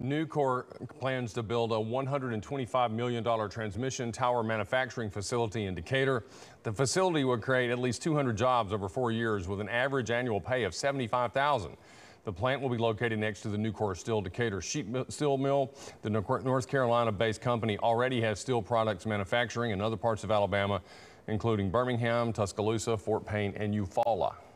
Nucor plans to build a $125 million transmission tower manufacturing facility in Decatur. The facility would create at least 200 jobs over 4 years with an average annual pay of $75,000. The plant will be located next to the Nucor Decatur steel mill. The North Carolina-based company already has steel products manufacturing in other parts of Alabama, including Birmingham, Tuscaloosa, Fort Payne, and Eufaula.